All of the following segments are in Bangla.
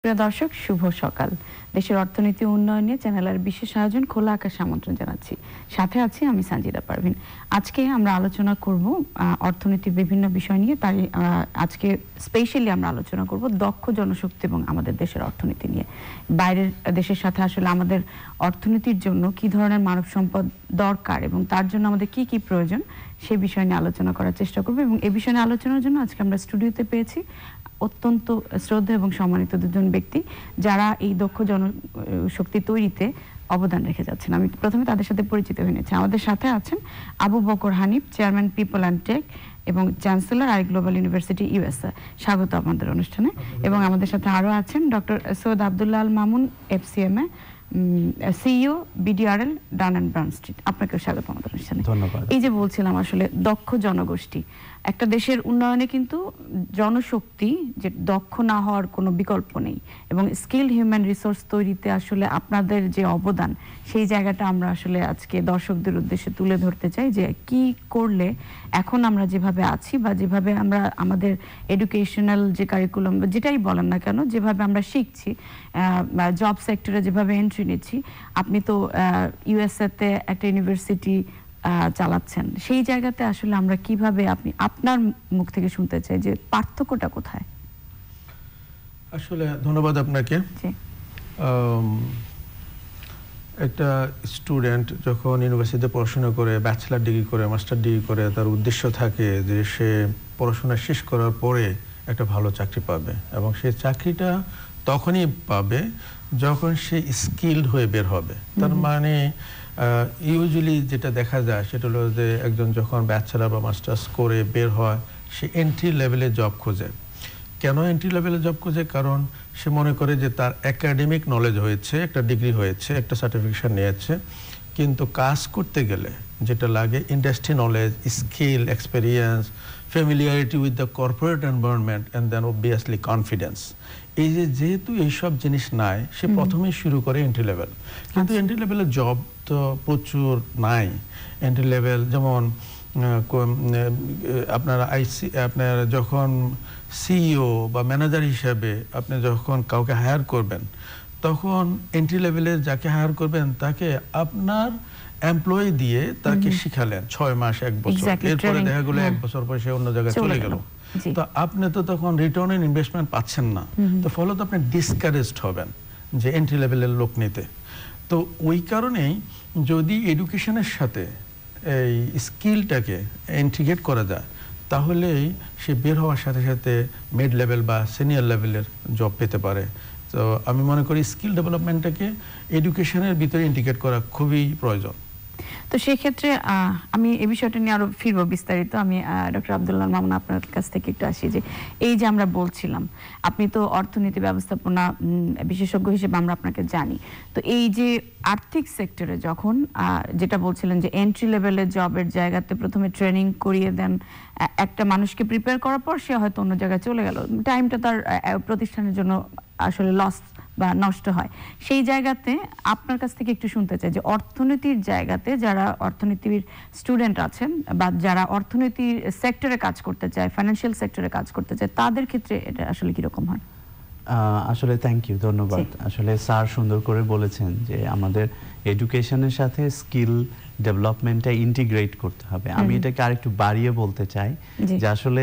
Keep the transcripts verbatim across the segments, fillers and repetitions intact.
সুপ্রিয় দর্শক, শুভ সকাল। দেশের অর্থনীতি উন্নয়ন নিয়ে চ্যানেলের বিশেষ আয়োজন খোলা আকাশ আমন্ত্রণ জানাচ্ছি। সাথে আছি আমি সানজিদা পারভিন। আজকে আমরা আলোচনা করব অর্থনীতির বিভিন্ন বিষয় নিয়ে। তাই আজকে স্পেশালি আমরা আলোচনা করব দক্ষ জনশক্তি এবং আমাদের দেশের অর্থনীতি নিয়ে। বাইরের দেশের সাথে আসলে আমাদের অর্থনীতির জন্য কি ধরনের মানব সম্পদ দরকার এবং তার জন্য আমাদের কি কি প্রয়োজন সেই বিষয় নিয়ে আলোচনা করার চেষ্টা করব। এবং এই বিষয় নিয়ে আলোচনার জন্য আজকে আমরা স্টুডিওতে পেয়েছি অত্যন্ত শ্রদ্ধা এবং সম্মানিত দুজন ব্যক্তি যারা এই দক্ষ জনশক্তি তৈরিতে অবদান রেখে যাচ্ছেন। আমি প্রথমে তাদের সাথে পরিচিত হয়ে নিচ্ছি। আমাদের সাথে আছেন Abu Bakar Hanif, chairman People and Tech এবং chancellor I global University USA. স্বাগত আমাদের অনুষ্ঠানে। এবং আমাদের সাথে আরও আছেন doctor Syed Abdullah Al Mamun, FCMA CEO, BDRL, Dun and Bradstreet. আপনাকেও স্বাগত আমাদের অনুষ্ঠানে। ধন্যবাদ। এই যে বলছিলাম আসলে দক্ষ জনগোষ্ঠী, একটা দেশের উন্নয়নে কিন্তু জনশক্তি যে দক্ষ না হওয়ার কোনো বিকল্প নেই এবং স্কিলড হিউম্যান রিসোর্স তৈরিতে আসলে আপনাদের যে অবদান সেই জায়গাটা আমরা আসলে আজকে দর্শকদের উদ্দেশ্যে তুলে ধরতে চাই যে কি করলে এখন আমরা যেভাবে আছি বা যেভাবে আমরা আমাদের এডুকেশনাল যে কারিকুলাম যেটাই বলেন না কেন, যেভাবে আমরা শিখছি, জব সেক্টরে যেভাবে এন্ট্রি নিচ্ছি, আপনি তো ইউএসএতে একটা ইউনিভার্সিটি চালাচ্ছেন, সেই জায়গাতে আসলে আমরা কিভাবে, আপনি আপনার মুখ থেকে শুনতে চাই যে পার্থক্যটা কোথায়? আসলে ধন্যবাদ আপনাকে। একটা স্টুডেন্ট যখন ইউনিভার্সিটিতে পড়াশোনা করে, ব্যাচেলার ডিগ্রি করে, মাস্টার ডিগ্রি করে, তার উদ্দেশ্য থাকে যে সে পড়াশোনা শেষ করার পরে একটা ভালো চাকরি পাবে এবং সেই চাকরিটা তখনই পাবে যখন সে স্কিলড হয়ে বের হবে। তার মানে ইউজুয়ালি যেটা দেখা যায় সেটা হলো যে একজন যখন ব্যাচেলার বা মাস্টার্স করে বের হয় সে এন্ট্রি লেভেলে জব খোঁজে। কেন এন্ট্রি লেভেলে জব খোঁজে? কারণ সে মনে করে যে তার একাডেমিক নলেজ হয়েছে, একটা ডিগ্রি হয়েছে, একটা সার্টিফিকেশন নিয়েছে, কিন্তু কাজ করতে গেলে যেটা লাগে industry knowledge, skill, experience, familiarity with the corporate environment and then obviously confidence. এই যে যেহেতু এইসব জিনিস নাই, সে প্রথমেই শুরু করে এন্ট্রি লেভেল। কিন্তু এন্ট্রি লেভেলের জব তো প্রচুর নাই। এন্ট্রি লেভেল যেমন আপনার আইসি, আপনার যখন সিইও বা ম্যানেজার হিসাবে আপনি যখন কাউকে হায়ার করবেন, তখন এন্ট্রি লেভেলের যাকে হায়ার করবেন তাকে আপনার এমপ্লয়ি দিয়ে তাকে শিখালেন ছয় মাস, এক বছর, এরপরে দেখা গেলো এক বছর পরে সে অন্য জায়গায় চলে গেল। তো আপনি তো তখন রিটার্ন অন ইনভেস্টমেন্ট পাচ্ছেন না, তো ফলত আপনি ডিসকারেজড হবেন যে এন্ট্রি লেভেলের লোক নিতে। তো ওই কারণেই যদি এডুকেশনের সাথে এই স্কিলটাকে ইন্টিগ্রেট করা যায় তাহলেই সে বের হওয়ার সাথে সাথে মিড লেভেল বা সিনিয়র লেভেলের জব পেতে পারে। তো আমি মনে করি স্কিল ডেভেলপমেন্টটাকে এডুকেশনের ভিতরে ইন্টিগ্রেট করা খুবই প্রয়োজন। তো সেই ক্ষেত্রে আমি এই বিষয়টা নিয়ে আরো ফিরবো বিস্তারিত। আমি ডক্টর আব্দুল্লাহ মামুন আপনার কাছ থেকে একটু আসি যে এই যে আমরা বলছিলাম, আপনি তো অর্থনীতি ব্যবস্থাপনা বিশেষজ্ঞ হিসেবে আমরা আপনাকে জানি, তো এই যে আর্থিক সেক্টরে যখন যেটা বলছিলেন যে এন্ট্রি লেভেলের জবের জায়গাতে প্রথমে ট্রেনিং করিয়ে দেন, একটা মানুষকে প্রিপেয়ার করার পর সে হয়তো অন্য জায়গায় চলে গেল, টাইমটা তার প্রতিষ্ঠানের জন্য আসলে লস বা নষ্ট হয়। সেই জায়গাতে আপনার কাছ থেকে একটু শুনতে চাই যে অর্থনীতির জায়গাতে যারা অর্থনীতির স্টুডেন্ট আছেন বা যারা অর্থনীতির সেক্টরে কাজ করতে চায়, ফাইন্যান্সিয়াল সেক্টরে কাজ করতে চায়, তাদের ক্ষেত্রে এটা আসলে কিরকম হয়? আসলে থ্যাংক ইউ, ধন্যবাদ। আসলে স্যার সুন্দর করে বলেছেন যে আমাদের এডুকেশনের সাথে স্কিল ডেভেলপমেন্টটা ইন্টিগ্রেট করতে হবে। আমি এটাকে আরেকটু বাড়িয়ে বলতে চাই যে আসলে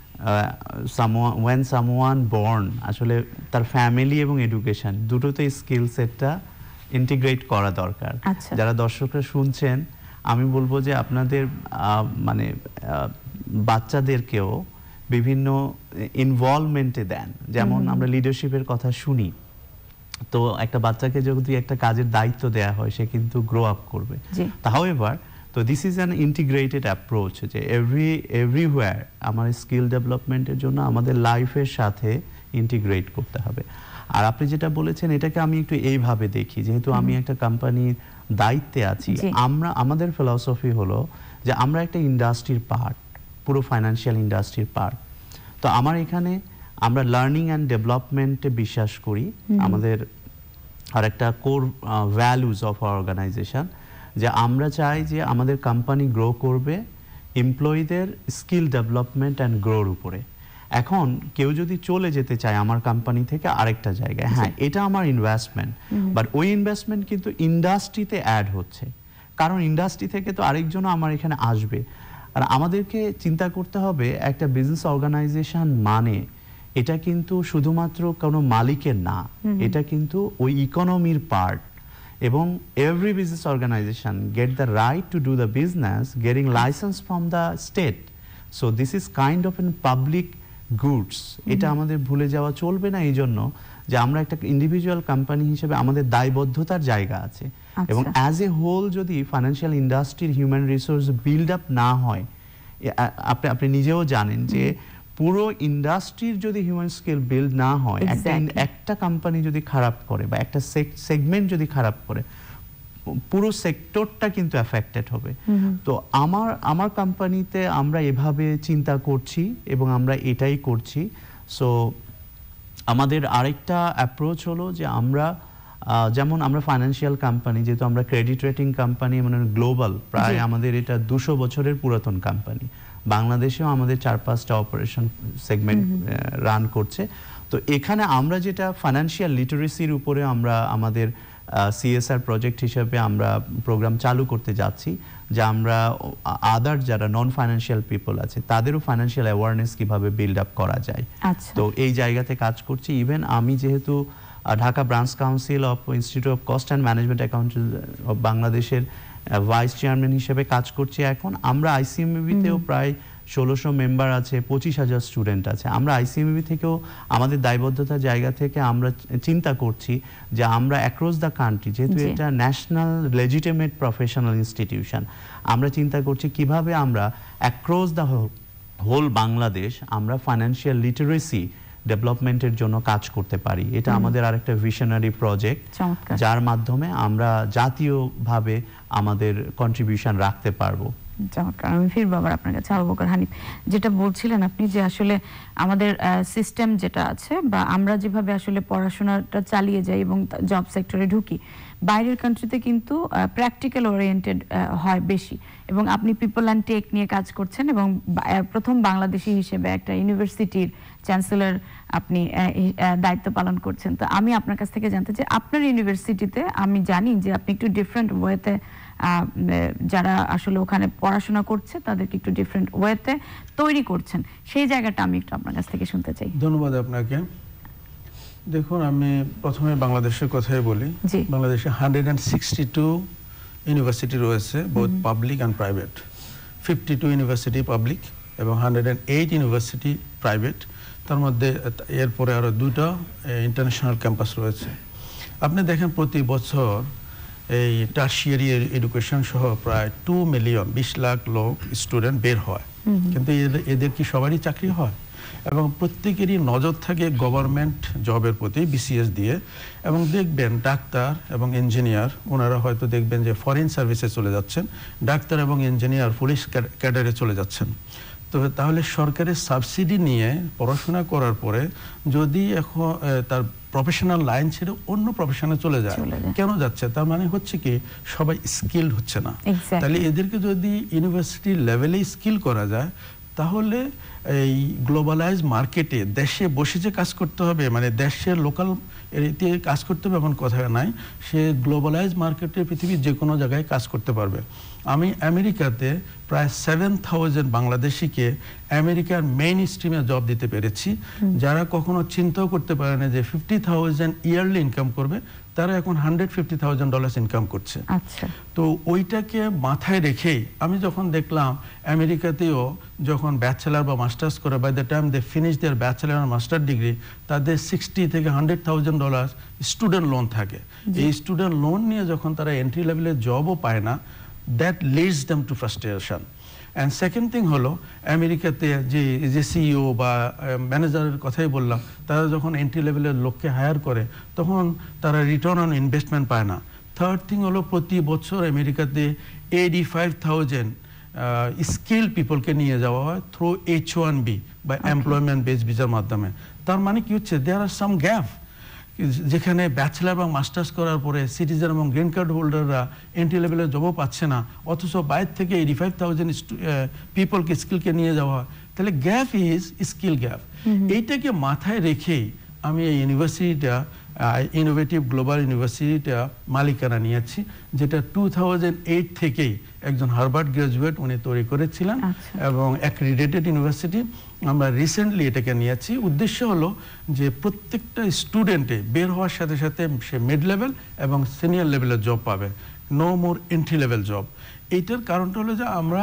when someone born, আসলে তার ফ্যামিলি এবং এডুকেশন দুটোতে স্কিল সেটটা ইন্টিগ্রেট করা দরকার। যারা দর্শকরা শুনছেন, আমি বলবো যে আপনাদের মানে বাচ্চাদেরকেও বিভিন্ন ইনভলভমেন্টে দেন। যেমন আমরা লিডারশিপের কথা শুনি, তো একটা বাচ্চাকে যদি একটা কাজের দায়িত্ব দেয়া হয় সে কিন্তু গ্রো আপ করবে। হাউএভার, তো this is an integrated approach যে এভরি এভরিওয়্যার আমার স্কিল ডেভেলপমেন্টের জন্য আমাদের লাইফের সাথে ইন্টিগ্রেট করতে হবে। আর আপনি যেটা বলেছেন এটাকে আমি একটু এইভাবে দেখি, যেহেতু আমি একটা কোম্পানির দায়িত্বে আছি, আমরা আমাদের ফিলসফি হলো যে আমরা একটা ইন্ডাস্ট্রির পার্ট, পুরো ফাইন্যান্সিয়াল ইন্ডাস্ট্রির পার্ট। তো আমার এখানে আমরা লার্নিং অ্যান্ড ডেভেলপমেন্টে বিশ্বাস করি। আমাদের আর একটা core values of our organization যে আমরা চাই যে আমাদের কোম্পানি গ্রো করবে এমপ্লয়ীদের স্কিল ডেভেলপমেন্ট অ্যান্ড গ্রোর উপরে। এখন কেউ যদি চলে যেতে চায় আমার কোম্পানি থেকে আরেকটা জায়গায়, হ্যাঁ এটা আমার ইনভেস্টমেন্ট, বাট ওই ইনভেস্টমেন্ট কিন্তু ইন্ডাস্ট্রিতে অ্যাড হচ্ছে, কারণ ইন্ডাস্ট্রি থেকে তো আরেকজনও আমার এখানে আসবে। আর আমাদেরকে চিন্তা করতে হবে একটা বিজনেস অর্গানাইজেশন মানে এটা কিন্তু শুধুমাত্র কোনো মালিকের না, এটা কিন্তু ওই ইকোনমির পার্ট। এবং every business organization get the right to do the business getting licence from the state. So this is kind of an public goods. এটা আমাদের ভুলে যাওয়া চলবে না, এই জন্য যে আমরা একটা ইন্ডিভিজুয়াল কোম্পানি হিসেবে আমাদের দায়বদ্ধতার জায়গা আছে। এবং অ্যাজ এ হোল যদি ফাইন্যান্সিয়াল ইন্ডাস্ট্রির হিউম্যান রিসোর্স বিল্ড আপ না হয়, আপনি আপনি নিজেও জানেন যে পুরো ইন্ডাস্ট্রির যদি হিউম্যান স্কিল বিল্ড না হয়, একটা একটা কোম্পানি যদি খারাপ করে বা একটা সেগমেন্ট যদি খারাপ করে, পুরো সেক্টরটা কিন্তু এফেক্টেড হবে। তো আমার আমার কোম্পানিতে আমরা এভাবে চিন্তা করছি এবং আমরা এটাই করছি। সো আমাদের আরেকটা অ্যাপ্রোচ হলো যে আমরা যেমন আমরা ফাইন্যান্সিয়াল কোম্পানি, যেহেতু আমরা ক্রেডিট রেটিং কোম্পানি, মানে গ্লোবাল, প্রায় আমাদের এটা দুশো বছরের পুরাতন কোম্পানি। বাংলাদেশেও আমাদের চার পাঁচটা অপারেশন সেগমেন্ট রান করছে। তো এখানে আমরা যেটা ফাইন্যান্সিয়াল লিটারেসির উপরে আমরা আমাদের সিএসআর প্রজেক্ট হিসেবে আমরা প্রোগ্রাম চালু করতে যাচ্ছি, যে আমরা আদার যারা নন ফাইন্যান্সিয়াল পিপল আছে তাদেরও ফাইন্যান্সিয়াল অ্যাওয়ারনেস কিভাবে বিল্ড আপ করা যায়। তো এই জায়গাতে কাজ করছি। ইভেন আমি যেহেতু Dhaka branch council of Institute of Cost and Management Accountancy of বাংলাদেশের ভাইস চেয়ারম্যান হিসেবে কাজ করছি। এখন আমরা আইসিএমইবিতেও প্রায় ষোলোশো মেম্বার আছে, পঁচিশ হাজার স্টুডেন্ট আছে। আমরা আইসিএমইবি থেকেও আমাদের দায়বদ্ধতার জায়গা থেকে আমরা চিন্তা করছি যে আমরা অ্যাক্রস দ্য কান্ট্রি, যেহেতু এটা ন্যাশনাল লেজিটিমেট প্রফেশনাল ইনস্টিটিউশন, আমরা চিন্তা করছি কিভাবে আমরা অ্যাক্রস দ্য হোল বাংলাদেশ আমরা ফাইন্যান্সিয়াল লিটারেসি ডেভেলপমেন্টের জন্য কাজ করতে পারি। এটা আমাদের আরেকটা ভিশনারি প্রজেক্ট, যার মাধ্যমে আমরা জাতীয়ভাবে আমাদের কন্ট্রিবিউশন রাখতে পারবো। চমৎকার। আমি ফিরবো আবার আপনার কাছে। আবু বকর হানিফ, যেটা বলছিলেন আপনি যে আসলে আমাদের সিস্টেম যেটা আছে বা আমরা যেভাবে আসলে পড়াশোনাটা চালিয়ে যাই এবং জব সেক্টরে ঢুকি, বাইরের কান্ট্রিতে কিন্তু প্র্যাকটিক্যাল ওরিয়েন্টেড হয় বেশি। এবং আপনি পিপল অ্যান্ড টেক নিয়ে কাজ করছেন এবং প্রথম বাংলাদেশি হিসেবে একটা ইউনিভার্সিটির চ্যান্সেলর আপনি দায়িত্ব পালন করছেন। তো আমি আপনার কাছ থেকে জানতে চাই, আপনার ইউনিভার্সিটিতে আমি জানি যে আপনি একটু ডিফারেন্ট ওয়েতে যারা আসলে ওখানে পড়াশোনা করছে তাদেরকে একটু ডিফারেন্ট ওয়েতে তৈরি করছেন, সেই জায়গাটা আমি একটু আপনার কাছ থেকে শুনতে চাই। ধন্যবাদ আপনাকে। দেখুন, আমি প্রথমে বাংলাদেশের কথাই বলি। বাংলাদেশে hundred and sixty two university রয়েছে, both public and private. Fifty two university public এবং hundred and eight university private. তার মধ্যে এরপরে আরও দুটো ইন্টারন্যাশনাল ক্যাম্পাস রয়েছে। আপনি দেখেন প্রতি বছর এই টার্সিয়ারি এডুকেশন সহ প্রায় টু মিলিয়ন বিশ লাখ লোক স্টুডেন্ট বের হয়, কিন্তু এদের কি সবারই চাকরি হয়? এবং প্রত্যেকেরই নজর থাকে গভর্নমেন্ট জবের প্রতি, বিসিএস দিয়ে। এবং দেখবেন ডাক্তার এবং ইঞ্জিনিয়ার, ওনারা হয়তো দেখবেন যে ফরেন সার্ভিসে চলে যাচ্ছেন, ডাক্তার এবং ইঞ্জিনিয়ার পুলিশ ক্যাডারে চলে যাচ্ছেন। তো তাহলে সরকারের সাবসিডি নিয়ে পড়াশোনা করার পরে যদি এখন তার প্রফেশনাল লাইন ছেড়ে অন্য প্রফেশনে চলে যায়, কেন যাচ্ছে? তার মানে হচ্ছে কি সবাই স্কিলড হচ্ছে না। তাহলে এদেরকে যদি ইউনিভার্সিটি লেভেলে স্কিল করা যায়, তাহলে এই গ্লোবালাইজ মার্কেটে দেশে বসে যে কাজ করতে হবে, মানে দেশের লোকাল এরিয়াতে কাজ করতে হবে এমন কথা নাই, সে গ্লোবালাইজ মার্কেটে পৃথিবীর যে কোনো জায়গায় কাজ করতে পারবে। আমি আমেরিকাতে প্রায় সেভেন থাউজেন্ড বাংলাদেশিকে আমেরিকার মেইন স্ট্রিমে জব দিতে পেরেছি, যারা কখনো চিন্তাও করতে পারে না যে ফিফটি থাউজেন্ড ইয়ারলি ইনকাম করবে, তারা এখন hundred fifty thousand dollar income করছে। তো ওইটাকে মাথায় রেখেই আমি যখন দেখলাম আমেরিকাতেও যখন ব্যাচেলার বা মাস্টার্স করে, by the time they finish their bachelor আর মাস্টার ডিগ্রি, তাদের সিক্সটি থেকে hundred thousand dollar student loan থাকে। এই স্টুডেন্ট লোন নিয়ে যখন তারা এন্ট্রি লেভেলের জবও পায় না, that leads them to frustration. And second thing হলো, আমেরিকাতে যে যে সিইও বা ম্যানেজারের কথাই বললাম, তারা যখন এন্ট্রি লেভেলের লোককে হায়ার করে তখন তারা রিটার্ন অন ইনভেস্টমেন্ট পায় না। থার্ড থিং হলো, প্রতি বছর আমেরিকাতে এইটি ফাইভ থাউজেন্ড স্কিল পিপলকে নিয়ে যাওয়া হয় থ্রু এইচ ওয়ান বি বা এমপ্লয়মেন্ট বেস ভিসার মাধ্যমে। তার মানে কি হচ্ছে, দেয়ার আর সাম গ্যাপ, যেখানে ব্যাচেলার বা মাস্টার্স করার পরে সিটিজেন এবং গ্রিন কার্ড হোল্ডাররা এন্ট্রি লেভেলের জবও পাচ্ছে না, অথচ বাইরে থেকে এইটি ফাইভ থাউজেন্ড পিপলকে স্কিলকে নিয়ে যাওয়া হয়। তাহলে গ্যাপ ইজ স্কিল গ্যাপ। এইটাকে মাথায় রেখেই আমি এই ইউনিভার্সিটিটা ইনোভেটিভ গ্লোবাল ইউনিভার্সিটিটা মালিকানা নিয়েছি, যেটা টু থাউজেন্ড এইট থেকেই একজন হার্ভার্ড গ্রাজুয়েট উনি তৈরি করেছিলেন এবং অ্যাক্রিডিটেড ইউনিভার্সিটি। আমরা রিসেন্টলি এটাকে নিয়েছি। উদ্দেশ্য হলো যে প্রত্যেকটা স্টুডেন্টে বের হওয়ার সাথে সাথে সে মিড লেভেল এবং সিনিয়র লেভেলের জব পাবে, no more entry level job. এইটার কারণটা হলো যে আমরা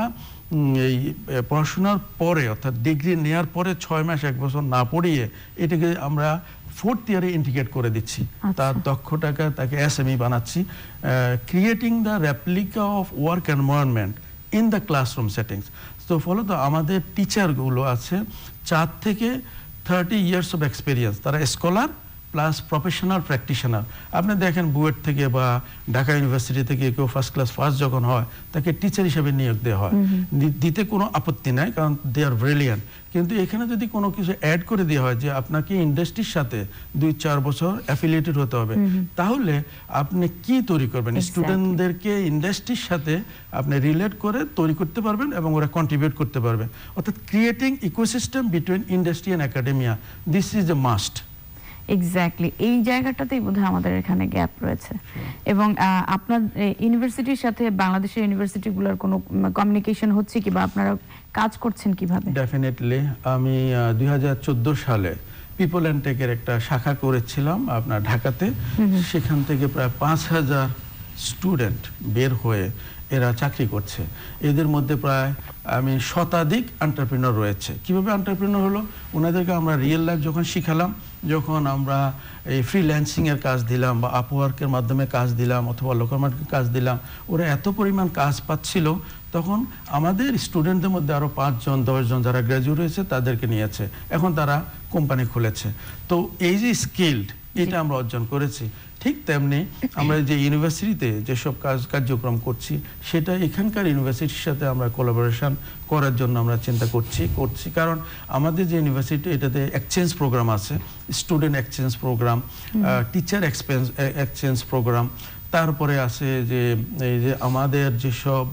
এই পড়াশোনার পরে অর্থাৎ ডিগ্রি নেওয়ার পরে ছয় মাস এক বছর না পড়িয়ে এটাকে আমরা ফোর্থ ইয়ারে ইন্টিগ্রেট করে দিচ্ছি। তার দক্ষতাকে তাকে এসএমই বানাচ্ছি, creating the replica of work environment in the classroom settings. তো ফলত আমাদের টিচারগুলো আছে চার থেকে থার্টি ইয়ার্স অফ এক্সপিরিয়েন্স, তারা স্কলার প্লাস প্রফেশনাল প্র্যাকটিশনার। আপনি দেখেন বুয়েট থেকে বা ঢাকা ইউনিভার্সিটি থেকে কেউ ফার্স্ট ক্লাস ফার্স্ট যখন হয় তাকে টিচার হিসেবে নিয়োগ দেওয়া হয়, দিতে কোনো আপত্তি নাই, কারণ দে আর ব্রিলিয়ান্ট। কিন্তু এখানে যদি কোনো কিছু অ্যাড করে দেওয়া হয় যে আপনাকে ইন্ডাস্ট্রির সাথে দুই চার বছর অ্যাফিলিয়েটেড হতে হবে, তাহলে আপনি কি তৈরি করবেন? স্টুডেন্টদেরকে ইন্ডাস্ট্রির সাথে আপনি রিলেট করে তৈরি করতে পারবেন এবং ওরা কন্ট্রিবিউট করতে পারবেন। অর্থাৎ creating ecosystem between industry and academia, this is a must. Exactly, এই জায়গাটাতেই বোধহয় আমাদের এখানে গ্যাপ রয়েছে। এবং আপনার ইউনিভার্সিটির সাথে বাংলাদেশের ইউনিভার্সিটিগুলোর কোনো কমিউনিকেশন হচ্ছে কি বা আপনারা কাজ করছেন কিভাবে? ডেফিনেটলি। আমি দুই হাজার চোদ্দো সালে পিপল অ্যান্ড টেকের একটা শাখা করেছিলাম আপনার ঢাকাতে। সেখান থেকে প্রায় পাঁচ হাজার স্টুডেন্ট বের হয়ে এরা চাকরি করছে। এদের মধ্যে প্রায় আমি শতাধিক এন্টারপ্রেনার রয়েছে। কিভাবে এন্টারপ্রেনার হলো? ওনাদেরকে আমরা রিয়েল লাইফ যখন শিখালাম, যখন আমরা এই ফ্রিল্যান্সিং এর কাজ দিলাম বা আপওয়ার্কের মাধ্যমে কাজ দিলাম অথবা লোকাল মার্কেটের কাজ দিলাম, ওরা এত পরিমাণ কাজ পাচ্ছিল, তখন আমাদের স্টুডেন্টদের মধ্যে আরও পাঁচজন দশজন যারা গ্র্যাজুয়েট হয়েছে তাদেরকে নিয়েছে। এখন তারা কোম্পানি খুলেছে। তো এই যে স্কিল্ড, এটা আমরা অর্জন করেছি। ঠিক তেমনি আমরা যে ইউনিভার্সিটিতে যেসব কাজ কার্যক্রম করছি, সেটা এখানকার ইউনিভার্সিটির সাথে আমরা কোলাবোরেশন করার জন্য আমরা চিন্তা করছি করছি কারণ আমাদের যে ইউনিভার্সিটি, এটাতে এক্সচেঞ্জ প্রোগ্রাম আছে, student exchange program, teacher expense exchange program, তারপরে আছে যে এই যে আমাদের যেসব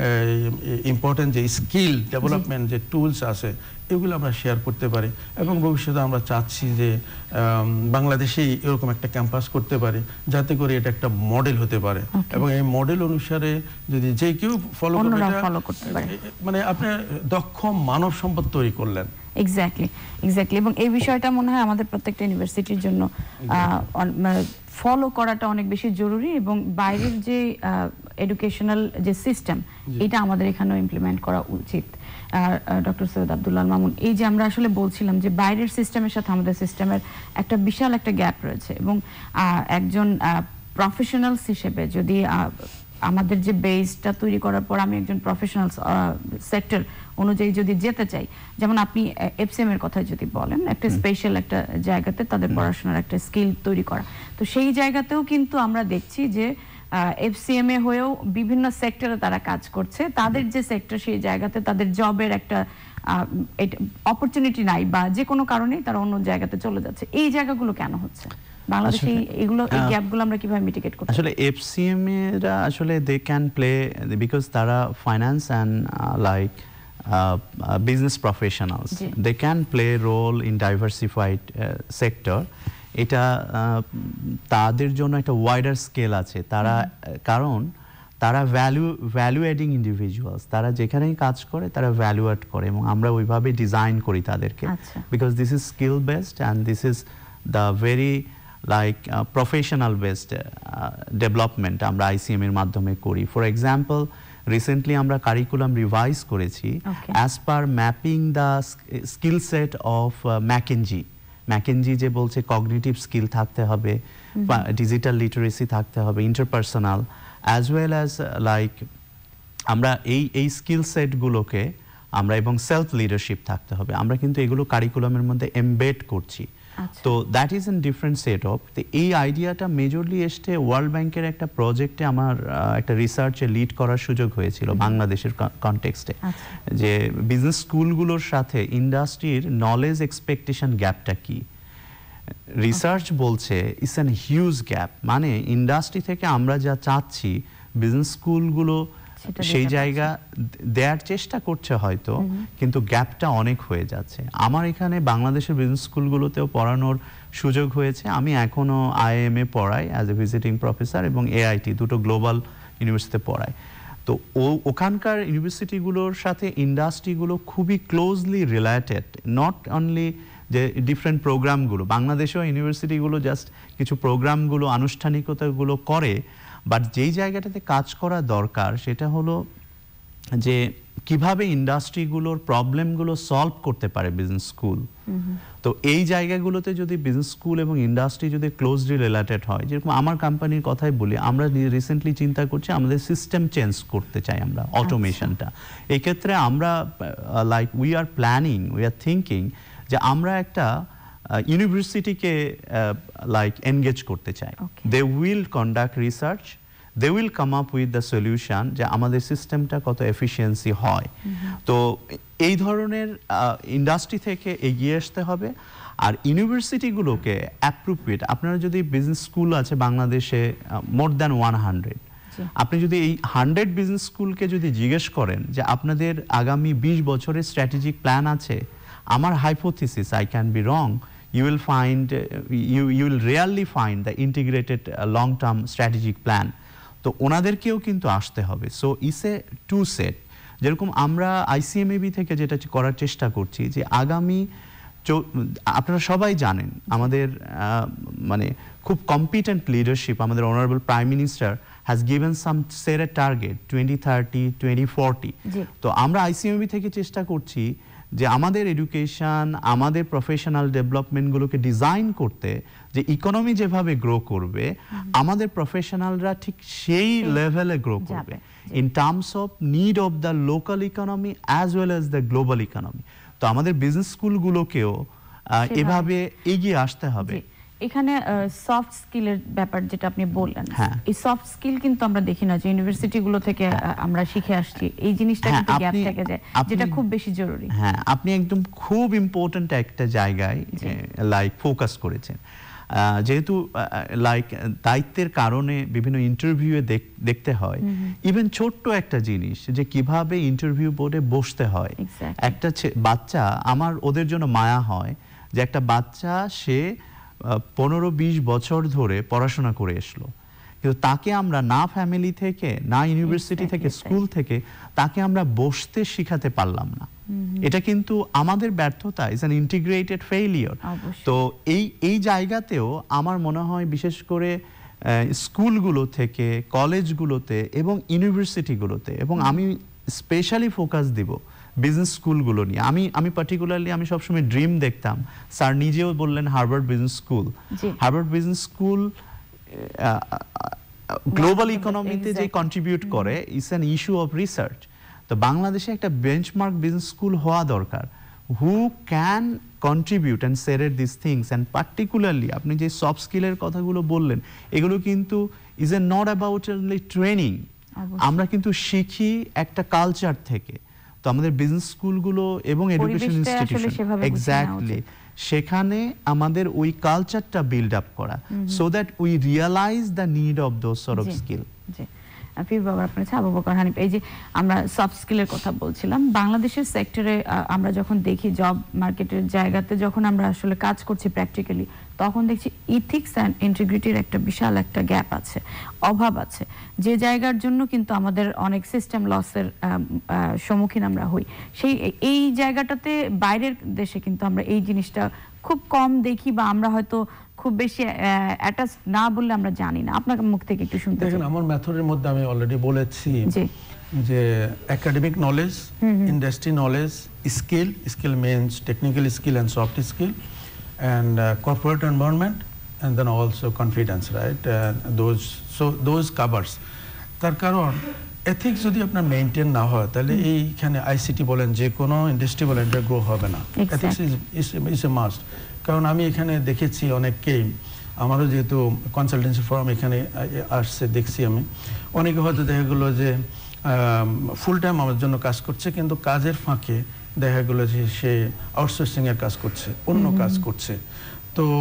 ইম্পর্টেন্ট যে স্কিল ডেভেলপমেন্ট যে টুলস আছে, এগুলো আমরা শেয়ার করতে পারি। এবং ভবিষ্যতে আমরা চাচ্ছি যে বাংলাদেশেই এরকম একটা ক্যাম্পাস করতে পারি, যাতে করে এটা একটা মডেল হতে পারে এবং এই মডেল অনুসারে যদি যে কেউ ফলো করতে পারে, মানে আপনি দক্ষ মানব সম্পদ তৈরি করলেন। এক্স্যাক্টলি এক্স্যাক্টলি এবং এই বিষয়টা মনে হয় আমাদের প্রত্যেকটা ইউনিভার্সিটির জন্য ফলো করাটা অনেক বেশি জরুরি এবং বাইরের যে এডুকেশনাল যে সিস্টেম, এটা আমাদের এখানেও ইমপ্লিমেন্ট করা উচিত। ডক্টর সৈয়দ আব্দুল্লাহ মামুন, এই যে আমরা আসলে বলছিলাম যে বাইরের সিস্টেমের সাথে আমাদের সিস্টেমের একটা বিশাল একটা গ্যাপ রয়েছে এবং একজন প্রফেশনালস হিসেবে যদি আমাদের যে বেসটা তৈরি করার পর আমি একজন প্রফেশনাল সেক্টর অনুযায়ী যদি যেতে চাই, যেমন আপনি এফসিএম এর কথা যদি বলেন, একটা স্পেশাল একটা জায়গাতে তাদের পড়াশোনার একটা স্কিল তৈরি করা, তো সেই জায়গাতেও কিন্তু আমরা দেখছি যে এফসিএম এ হয়েও বিভিন্ন সেক্টরে তারা কাজ করছে। তাদের যে সেক্টর, সেই জায়গাতে তাদের জবের একটা অপরচুনিটি নাই বা যে কোনো কারণেই তারা অন্য জায়গাতে চলে যাচ্ছে। এই জায়গাগুলো কেন হচ্ছে বাংলাদেশে? এগুলো এই গ্যাপগুলো আমরা কিভাবে মিটিগেট করব? আসলে এফসিএম এরা আসলে দে ক্যান প্লে বিকজ তারা finance and like business professionals, they can play role in diversified sector. এটা তাদের জন্য একটা ওয়াইডার স্কেল আছে। তারা কারণ তারা ভ্যালু ভ্যালু অ্যাডিং ইন্ডিভিজুয়ালস, তারা যেখানেই কাজ করে তারা ভ্যালু অ্যাড করে এবং আমরা ওইভাবে ডিজাইন করি তাদেরকে, because this is skill based and this is the very like professional based development আমরা আইসিএম এর মাধ্যমে করি। ফর এক্সাম্পল, রিসেন্টলি আমরা কারিকুলাম রিভাইজ করেছি as per mapping the skill set of McKinsey. McKinsey যে বলছে কগনিটিভ স্কিল থাকতে হবে, ডিজিটাল লিটারেসি থাকতে হবে, interpersonal as well as like আমরা এই এই স্কিল সেটগুলোকে আমরা এবং সেলফ লিডারশিপ থাকতে হবে, আমরা কিন্তু এগুলো কারিকুলামের মধ্যে এমবেড করছি। তো that is an different set of. তো এই আইডিয়াটা মেজরলি এসছে ওয়ার্ল্ড ব্যাংকের একটা প্রজেক্টে আমার একটা রিসার্চে লিড করার সুযোগ হয়েছিল বাংলাদেশের কনটেক্সটে, যে বিজনেস স্কুলগুলোর সাথে ইন্ডাস্ট্রির নলেজ এক্সপেকটেশন গ্যাপটা কি। রিসার্চ বলছে ইটস অ্যান হিউজ গ্যাপ, মানে ইন্ডাস্ট্রি থেকে আমরা যা চাচ্ছি বিজনেস স্কুলগুলো সেই জায়গা দেওয়ার চেষ্টা করছে হয়তো, কিন্তু গ্যাপটা অনেক হয়ে যাচ্ছে। আমার এখানে বাংলাদেশের বিজনেস স্কুলগুলোতেও পড়ানোর সুযোগ হয়েছে। আমি এখনো আইএমএ পড়াই অ্যাজ এ ভিজিটিং প্রফেসর এবং এআইটি দুটো গ্লোবাল ইউনিভার্সিটিতে পড়াই। তো ও ওখানকার ইউনিভার্সিটিগুলোর সাথে ইন্ডাস্ট্রিগুলো খুবই ক্লোজলি রিলেটেড, নট অনলি যে ডিফারেন্ট প্রোগ্রামগুলো, বাংলাদেশেও ইউনিভার্সিটিগুলো জাস্ট কিছু প্রোগ্রামগুলো আনুষ্ঠানিকতাগুলো করে, বাট যেই জায়গাটাতে কাজ করা দরকার সেটা হলো যে কিভাবে ইন্ডাস্ট্রিগুলোর প্রবলেমগুলো সলভ করতে পারে বিজনেস স্কুল। তো এই জায়গাগুলোতে যদি বিজনেস স্কুল এবং ইন্ডাস্ট্রি যদি ক্লোজলি রিলেটেড হয়, যেরকম আমার কোম্পানির কথাই বলি, আমরা রিসেন্টলি চিন্তা করছি আমাদের সিস্টেম চেঞ্জ করতে চাই আমরা, অটোমেশনটা। এই ক্ষেত্রে আমরা like we are planning, we are thinking যে আমরা একটা ইউনিভার্সিটিকে লাইক এনগেজ করতে চাই। They will conduct research, they will come up with the solution যে আমাদের সিস্টেমটা কত এফিসিয়েন্সি হয়। তো এই ধরনের ইন্ডাস্ট্রি থেকে এগিয়ে আসতে হবে। আর ইউনিভার্সিটিগুলোকে অ্যাপ্রোপ্রিয়েট, আপনারা যদি বিজনেস স্কুল আছে বাংলাদেশে মোর দ্যান ওয়ান হান্ড্রেড, আপনি যদি এই হান্ড্রেড বিজনেস স্কুলকে যদি জিজ্ঞেস করেন যে আপনাদের আগামী বিশ বছরের স্ট্র্যাটেজিক প্ল্যান আছে, আমার hypothesis, I can be wrong, you will find uh, you you will rarely find the integrated uh, long term strategic plan. তো ওনাদেরকেও কিন্তু আসতে হবে। So is a two set. যেরকম আমরা আইসিএমএবি থেকে যেটা করার চেষ্টা করছি যে আগামী, আপনারা সবাই জানেন আমাদের মানে খুব কম্পিটেন্ট লিডারশিপ, আমাদের honourable prime minister has given some set a target twenty thirty twenty forty. তো আমরা আইসিএমএবি থেকে চেষ্টা করছি যে আমাদের এডুকেশন, আমাদের প্রফেশনাল ডেভেলপমেন্টগুলোকে ডিজাইন করতে যে ইকোনমি যেভাবে গ্রো করবে আমাদের প্রফেশনালরা ঠিক সেই লেভেলে গ্রো করবে in terms of need of the local economy as well as the global economy. তো আমাদের বিজনেস স্কুলগুলোকেও এভাবে এগিয়ে আসতে হবে। এখানে সফট স্কিলের ব্যাপার যেটা আপনি বললেন, এই সফট স্কিল কিন্তু আমরা দেখি না যে ইউনিভার্সিটিগুলো থেকে আমরা শিখে আসছি, এই জিনিসটা কিন্তু গ্যাপ থেকে যায়, যেটা খুব বেশি জরুরি। হ্যাঁ, আপনি একদম খুব ইম্পর্ট্যান্ট একটা জায়গায় লাইক ফোকাস করেছেন। যেহেতু লাইক দায়িত্বের কারণে বিভিন্ন ইন্টারভিউয়ে দেখতে হয় ইভেন ছোট্ট একটা জিনিস যে কিভাবে ইন্টারভিউ বোর্ডে বসতে হয়। একটা বাচ্চা, আমার ওদের জন্য মায়া হয় যে একটা বাচ্চা সে পনেরো বিশ বছর ধরে পড়াশোনা করে আসলো, কিন্তু তাকে আমরা না ফ্যামিলি থেকে না ইউনিভার্সিটি থেকে স্কুল থেকে তাকে আমরা বসতে শিখাতে পারলাম না। এটা কিন্তু আমাদের ব্যর্থতা, ইজ অ্যান ইন্টিগ্রেটেড ফেইলিওর। তো এই এই জায়গাতেও আমার মনে হয় বিশেষ করে স্কুলগুলো থেকে, কলেজগুলোতে এবং ইউনিভার্সিটিগুলোতে, এবং আমি স্পেশালি ফোকাস দিব বিজনেস স্কুলগুলো নিয়ে। আমি আমি পার্টিকুলারলি আমি সবসময় ড্রিম দেখতাম, স্যার নিজেও বললেন Harvard business school, Harvard business school global ইকোনমিতে যে কন্ট্রিবিউট করে it's an issue of research. তো বাংলাদেশে একটা বেঞ্চমার্ক বিজনেস স্কুল হওয়া দরকার, who can contribute and create this things. And particularly আপনি যে সফট স্কিলের কথাগুলো বললেন, এগুলো কিন্তু is a not about only training, আমরা কিন্তু শিখি একটা কালচার থেকে। তো আমাদের বিজনেস স্কুলগুলো এবং এডুকেশন ইনস্টিটিউশন এক্স্যাক্টলি সেখানে আমাদের ওই কালচারটা বিল্ড আপ করা, so that we realise the need of those sort of skill. Abu Bakar Hanif, এই যে আমরা সফট স্কিলের কথা বলছিলাম, বাংলাদেশের সেক্টরে আমরা যখন দেখি জব মার্কেটের জায়গাতে যখন আমরা আসলে কাজ করছি প্র্যাকটিক্যালি, তখন দেখছি ইথিক্স অ্যান্ড ইন্টিগ্রিটির একটা বিশাল একটা গ্যাপ আছে, অভাব আছে, যে জায়গার জন্য কিন্তু আমাদের অনেক সিস্টেম লসের সম্মুখীন আমরা হই। সেই এই জায়গাটাতে বাইরের দেশে কিন্তু আমরা এই জিনিসটা খুব কম দেখি, বা আমরা হয়তো খুব বেশি অ্যাটাচ না বললে আমরা জানি না। আপনার মুখ থেকে একটু শুনতে চাই। দেখেন, আমার মেথডের মধ্যে আমি অলরেডি বলেছি যে academic knowledge, industry knowledge, skill, skill means technical skill and soft skill, and uh, corporate environment, and then also confidence, right? Uh, those so those covers. তার কারণ এথিক্স যদি আপনার মেইনটেইন না হয় তাহলে এইখানে আইসিটি বলেন, যে কোনো ইন্ডাস্ট্রি বলেন, এটা গ্রো হবে না। Ethics is is a must. কারণ আমি এখানে দেখেছি অনেককেই, আমারও যেহেতু কনসালটেন্সি ফার্ম এখানে আসছে, দেখছি আমি অনেকে হয়তো দেখা গেলো যে ফুল টাইম আমার জন্য কাজ করছে, কিন্তু কাজের ফাঁকে দেখা গেলো যে সে আউটসোর্সিং এর কাজ করছে, অন্য কাজ করছে। তো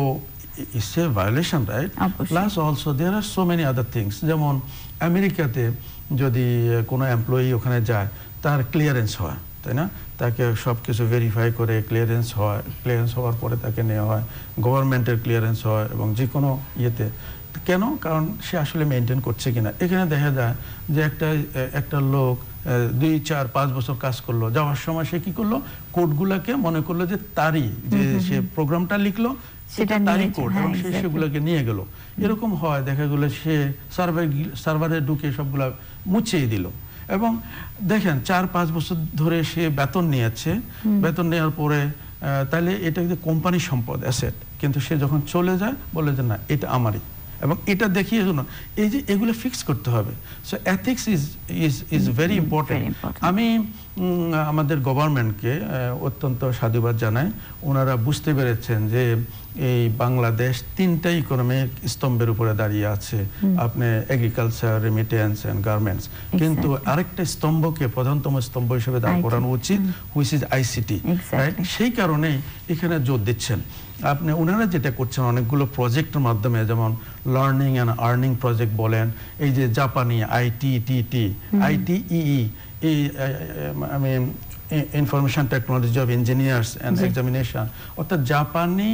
it's a violation, right? অবশ্যই। Plus also there are so many other things. যেমন আমেরিকাতে যদি কোনো এমপ্লয়ি ওখানে যায় তার ক্লিয়ারেন্স হয়, তাই না? তাকে সব কিছু ভেরিফাই করে ক্লিয়ারেন্স হয়, ক্লিয়ারেন্স হওয়ার পরে তাকে নেওয়া হয়, গভর্নমেন্টের ক্লিয়ারেন্স হয় এবং যে কোনো ইয়েতে। কেন? কারণ সে আসলে মেনটেন করছে কিনা। এখানে দেখা যায় যে একটা একটা লোক দুই চার পাঁচ বছর কাজ করলো, যাওয়ার সময় সে কি করলো, কোডগুলোকে মনে করলো যে তারই, যে সে প্রোগ্রামটা লিখলো সেটা তারই কোড, এবং সে সেগুলোকে নিয়ে গেল। এরকম হয়, দেখা গেলো সে সার্ভার সার্ভারে ঢুকে সবগুলা মুছিয়ে দিল। এবং দেখেন চার পাঁচ বছর ধরে সে বেতন নিয়েছে, বেতন নেওয়ার পরে তাহলে এটা কোম্পানির সম্পদ, অ্যাসেট, কিন্তু সে যখন চলে যায় বলে যে না এটা আমারই, এবং এটা দেখিয়ে জন্য এই যে এগুলো ফিক্স করতে হবে। So ethics is is is very important. আমি আমাদের গভর্নমেন্টকে অত্যন্ত সাধুবাদ জানাই, ওনারা বুঝতে পেরেছেন যে এই বাংলাদেশ তিনটা ইকোনমিক স্তম্ভের উপরে দাঁড়িয়ে আছে, আপনি এগ্রিকালচার, রেমিটেন্স এন্ড গার্মেন্টস, কিন্তু আরেকটা স্তম্ভকে প্রধানতম স্তম্ভ হিসেবে দাঁড় করানো উচিত, হুইচ ইজ আইসিটি, রাইট? সেই কারণেই এখানে জোর দিচ্ছেন আপনি। ওনারা যেটা করছেন অনেকগুলো প্রজেক্টের মাধ্যমে, যেমন লার্নিং অ্যান্ড আর্নিং প্রজেক্ট বলেন, এই যে জাপানি আইটিটিটি, আইটিইই, এই আমি information technology of engineers and examination, অর্থাৎ জাপানি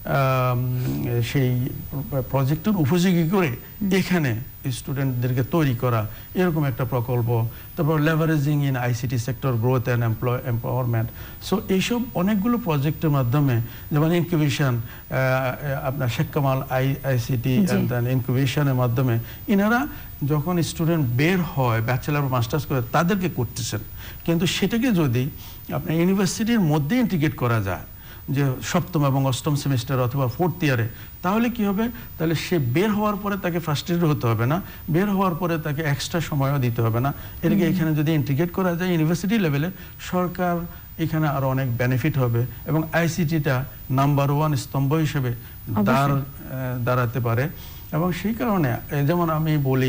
সেই প্রজেক্টের উপযোগী করে এখানে স্টুডেন্টদেরকে তৈরি করা, এরকম একটা প্রকল্প। তারপর leveraging in ICT sector growth and employ empowerment. So এইসব অনেকগুলো প্রজেক্টের মাধ্যমে, যেমন ইনকিউবেশন, আপনার Sheikh Kamal I ICT and ইনকিউবেশনের মাধ্যমে ইনারা যখন স্টুডেন্ট বের হয় ব্যাচেলার মাস্টার্স করে তাদেরকে করতেছেন। কিন্তু সেটাকে যদি আপনার ইউনিভার্সিটির মধ্যে ইন্টিগ্রেট করা যায়, যে সপ্তম এবং অষ্টম সেমিস্টার অথবা ফোর্থ ইয়ারে, তাহলে কি হবে, তাহলে সে বের হওয়ার পরে তাকে ফার্স্ট ইয়ার হতে হবে না, বের হওয়ার পরে তাকে এক্সট্রা সময়ও দিতে হবে না। এটাকে এখানে যদি ইন্টিগ্রেট করা যায় ইউনিভার্সিটি লেভেলে, সরকার এখানে আরো অনেক বেনিফিট হবে, এবং আইসিটিটা নাম্বার ওয়ান স্তম্ভ হিসেবে দাঁড় দাঁড়াতে পারে। এবং সেই কারণে যেমন আমি বলি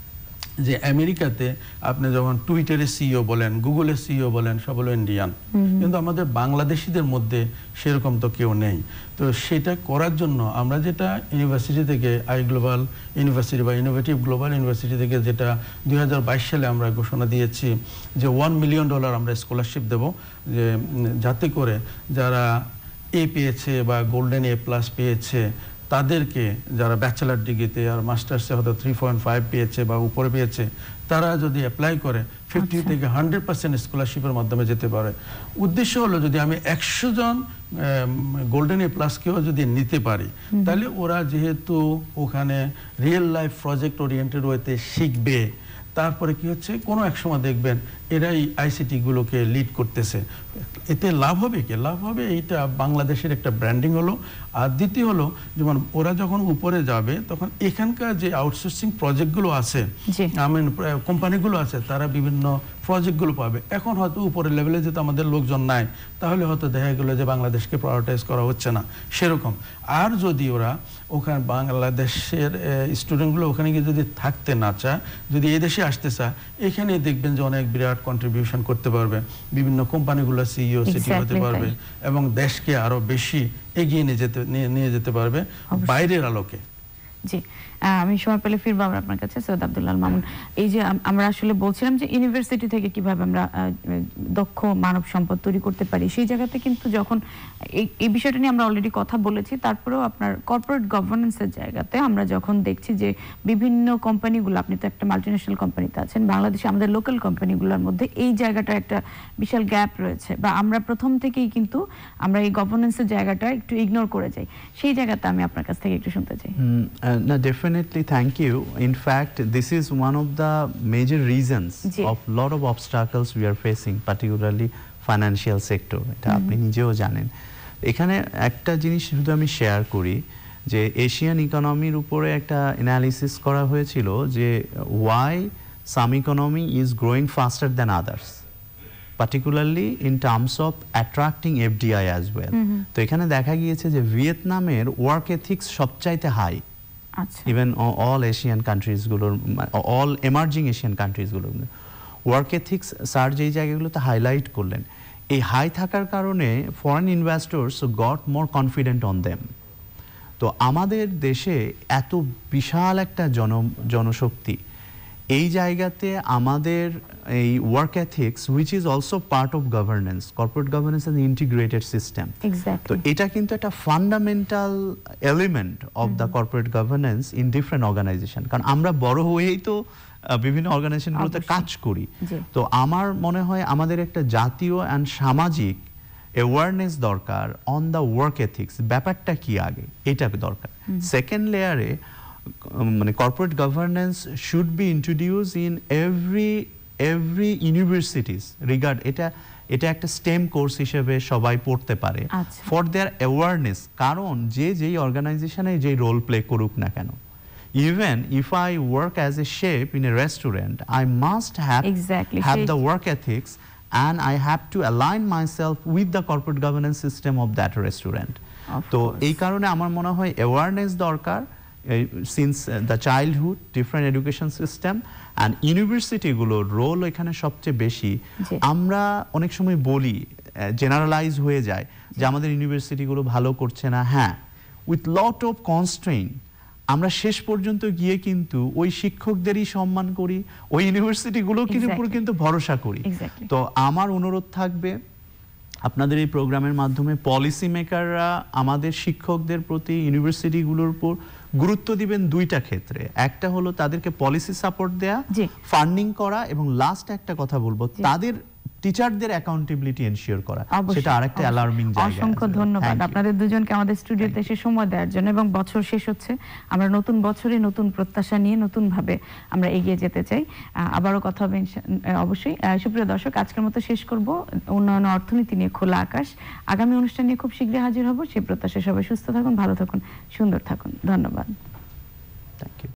যে আমেরিকাতে আপনি যখন টুইটারের সিইও বলেন, গুগলের সিইও বলেন, সব হলো ইন্ডিয়ান, কিন্তু আমাদের বাংলাদেশিদের মধ্যে সেরকম তো কেউ নেই। তো সেটা করার জন্য আমরা যেটা ইউনিভার্সিটি থেকে, আই গ্লোবাল ইউনিভার্সিটি বা ইনোভেটিভ গ্লোবাল ইউনিভার্সিটি থেকে যেটা দুই হাজার বাইশ সালে আমরা ঘোষণা দিয়েছি যে ওয়ান মিলিয়ন ডলার আমরা স্কলারশিপ দেব, যে যাতে করে যারা এ পেয়েছে বা গোল্ডেন এ প্লাস পেয়েছে তাদেরকে, যারা ব্যাচেলার ডিগ্রিতে আর মাস্টার্সে হয়তো থ্রি পয়েন্ট ফাইভ পেয়েছে বা উপরে পেয়েছে, তারা যদি অ্যাপ্লাই করে ফিফটি থেকে হান্ড্রেড পার্সেন্ট স্কলারশিপের মাধ্যমে যেতে পারে। উদ্দেশ্য হলো যদি আমি একশো জন গোল্ডেন এ প্লাসকেও যদি নিতে পারি, তাহলে ওরা যেহেতু ওখানে রিয়েল লাইফ প্রজেক্ট ওরিয়েন্টেড ওয়েতে শিখবে, তারপরে কি হচ্ছে কোনো এক সময় দেখবেন এরাই আইসিটি গুলোকে লিড করতেছে। এতে লাভ হবে কি? লাভ হবে এইটা বাংলাদেশের একটা ব্র্যান্ডিং হলো। আর দ্বিতীয় হলো, যেমন ওরা যখন উপরে যাবে তখন এখানকার যে আউটসোর্সিং প্রজেক্টগুলো আছে, আমি কোম্পানিগুলো আছে, তারা বিভিন্ন প্রজেক্টগুলো পাবে। এখন হয়তো উপরের লেভেলে যেহেতু আমাদের লোকজন নাই, তাহলে হয়তো দেখা গেলো যে বাংলাদেশকে প্রায়োরিটাইজ করা হচ্ছে না সেরকম। আর যদি ওরা ওখানে বাংলাদেশের স্টুডেন্টগুলো ওখানে গিয়ে যদি থাকতে না চায়, যদি এই দেশে আসতে চায়, এখানে দেখবেন যে অনেক বিরাট কন্ট্রিবিউশন করতে পারবে, বিভিন্ন কোম্পানিগুলো সিইও সিটি হতে পারবে, এবং দেশকে আরো বেশি এগিয়ে নিয়ে যেতে নিয়ে যেতে পারবে বাইরের আলোকে। জি, আমি সময় পেলে ফিরবো আবার আপনার কাছে। সৈয়দ আব্দুল আল মামুন, এই যে আমরা আসলে বলছিলাম যে ইউনিভার্সিটি থেকে কিভাবে আমরা দক্ষ মানব সম্পদ তৈরি করতে পারি, সেই জায়গাতে কিন্তু যখন এই বিষয়টা নিয়ে আমরা অলরেডি কথা বলেছি, তারপরেও আপনার কর্পোরেট গভর্নেন্সের জায়গাতে আমরা যখন দেখছি যে বিভিন্ন কোম্পানিগুলো, আপনি তো একটা মাল্টিন্যাশনাল কোম্পানিতে আছেন, বাংলাদেশে আমাদের লোকাল কোম্পানিগুলোর মধ্যে এই জায়গাটা একটা বিশাল গ্যাপ রয়েছে, বা আমরা প্রথম থেকেই কিন্তু আমরা এই গভর্নেন্সের জায়গাটা একটু ইগনোর করে যাই। সেই জায়গাতে আমি আপনার কাছ থেকে একটু শুনতে চাই। No, definitely, thank you. In fact, this is one of the major reasons yeah. of lot of obstacles we are facing, particularly financial sector. এটা আপনি নিজেও জানেন। এখানে একটা জিনিস শুধু আমি শেয়ার করি, যে এশিয়ান ইকোনমির উপরে একটা অ্যানালিসিস করা হয়েছিল যে why some economy is growing faster than others, particularly in terms of attracting F D I as well. তো এখানে দেখা গিয়েছে যে ভিয়েতনামের ওয়ার্ক এথিক্স সবচাইতে হাই, ইভেন অল এশিয়ান কান্ট্রিজগুলোর, অল এমার্জিং এশিয়ান কান্ট্রিজগুলোর ওয়ার্ক এথিক্স স্যার যেই জায়গাগুলোতে হাইলাইট করলেন, এই হাই থাকার কারণে foreign investors got more confident on them. তো আমাদের দেশে এত বিশাল একটা জন জনশক্তি, এই জায়গাতে আমাদের এই work ethics which is also part of governance, corporate governance as integrated system. তো এটা কিন্তু একটা fundamental element of the corporate governance in different organisation. কারণ আমরা বড় হয়েই তো বিভিন্ন অর্গানাইজেশনগুলোতে কাজ করি। তো আমার মনে হয় আমাদের একটা জাতীয় অ্যান্ড সামাজিক অ্যাওয়ারনেস দরকার অন দ্য ওয়ার্ক এথিক্স, ব্যাপারটা কি আগে এটা দরকার। সেকেন্ড লেয়ারে মানে corporate governance should be introduce in every every universities regard, এটা এটা একটা স্টেম কোর্স হিসেবে সবাই পড়তে পারে ফর দেয়ার অ্যাওয়ারনেস। কারণ যে যেই অর্গানাইজেশনে যেই রোল প্লে করুক না কেন, even if I work as a chef in a restaurant, I must have exactly. have the work ethics, and I have to align myself with the corporate governance system of that restaurant. তো এই কারণে আমার মনে হয় অ্যাওয়ারনেস দরকার since the childhood, different education system and ইউনিভার্সিটিগুলোর রোল এখানে সবচেয়ে বেশি। আমরা অনেক সময় বলি, জেনারেলাইজ হয়ে যায় যে আমাদের ইউনিভার্সিটিগুলো ভালো করছে না। হ্যাঁ, উইথ লট অফ কনস্ট্রেইন আমরা শেষ পর্যন্ত গিয়ে কিন্তু ওই শিক্ষকদেরই সম্মান করি, ওই ইউনিভার্সিটিগুলোর উপর কিন্তু ভরসা করি। তো আমার অনুরোধ থাকবে আপনাদের এই প্রোগ্রামের মাধ্যমে পলিসি মেকাররা আমাদের শিক্ষকদের প্রতি, ইউনিভার্সিটিগুলোর উপর গুরুত্ব দিবেন দুইটা ক্ষেত্রে। একটা হলো তাদেরকে পলিসি সাপোর্ট দেয়া, ফান্ডিং করা, এবং লাস্ট একটা কথা বলবো, তাদের টিচারদের অ্যাকাউন্টেবিলিটি এনশিওর করা, সেটা আরেকটা অ্যালার্মিং জায়গা। অসংখ্য ধন্যবাদ আপনাদের দুজনকে আমাদের স্টুডিওতে এসে সময় দেওয়ার জন্য। এবং বছর শেষ হচ্ছে, আমরা নতুন বছরে নতুন প্রত্যাশা নিয়ে নতুন ভাবে আমরা এগিয়ে যেতে চাই। আবারও কথা হবে অবশ্যই। সুপ্রিয় দর্শক, আজকের মতো শেষ করব উন্নয়ন অর্থনীতি নিয়ে খোলা আকাশ। আগামী অনুষ্ঠান নিয়ে খুব শীঘ্রই হাজির হব, সেই প্রত্যাশা। সবাই সুস্থ থাকুন, ভালো থাকুন, সুন্দর থাকুন। ধন্যবাদ।